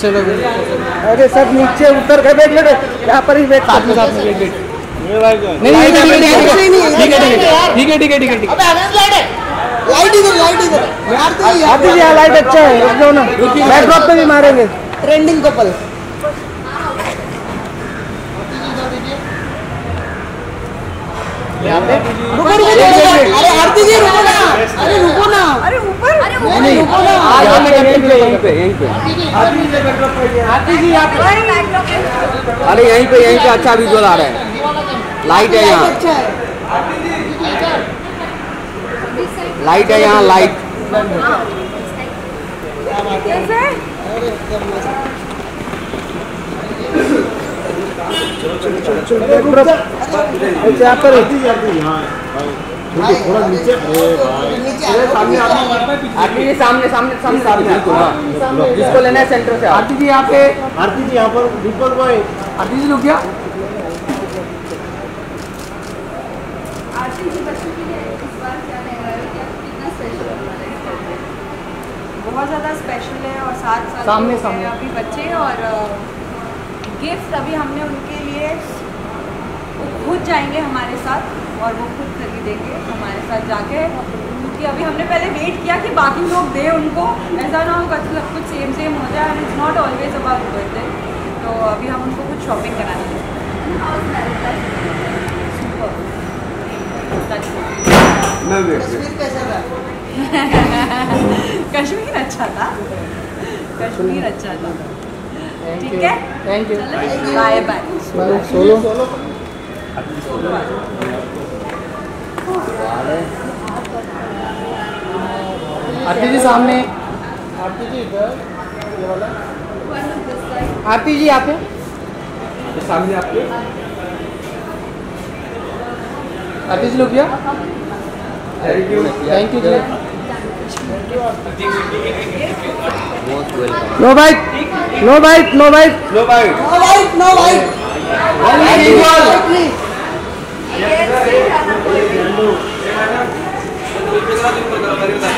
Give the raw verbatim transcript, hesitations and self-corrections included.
चलो अरे सब नीचे उतर के बैठ ले, यहाँ पर ही बैठ साथ में साथ में बैठ नहीं नहीं ठीक है ठीक है ठीक है ठीक है ठीक है ठीक है। लाइट इधर लाइट इधर आती जी यहाँ लाइट अच्छा है, रुक जाओ ना, बैकड्रॉप पे भी मारेंगे। ट्रेंडिंग कपल रुको रुको अरे आरती जी रुको ना, अरे रुको ना, अरे ऊपर अरे नहीं रुको ना, यहीं पे यहीं पे यहीं पे आती जी यहाँ अरे यहीं पे यहीं पे अच्छा विजुअल आ रहा है। लाइट है यहाँ, अच्छा है लाइट है यहाँ लाइट। यहाँ पर थोड़ा नीचे सामने आरती जी सामने सामने सामने सामने जिसको लेना है सेंटर से। आरती जी यहाँ पे, आरती जी यहाँ पर दीपक भाई आरती जी रुक गया। आरती जी बच्चों के लिए इस बार क्या लग रहा है, क्या कितना स्पेशल होगा? बहुत ज़्यादा स्पेशल है और साथ साथ सामने सामने अभी बच्चे और गिफ्ट अभी हमने उनके लिए, वो खुद जाएंगे हमारे साथ और वो खुद खरीदेंगे हमारे साथ जाके, क्योंकि अभी हमने पहले वेट किया कि बाकी लोग दे उनको, ऐसा ना हो कुछ कुछ सेम सेम हो जाए, and it's not always about birthday. तो अभी हम उनको कुछ शॉपिंग कराएंगे। कश्मीर कैसा था? कश्मीर अच्छा था, कश्मीर अच्छा था। ठीक है, थैंक यू। Bye bye. सोलो आरती जी सामने, आती जी इधर ये वाला, आरती जी यहाँ पे सामने आपके। आरती जी रुक गया। थैंक यू थैंक यू जी। No bite no bite no bite लो भाई no white no white Yes,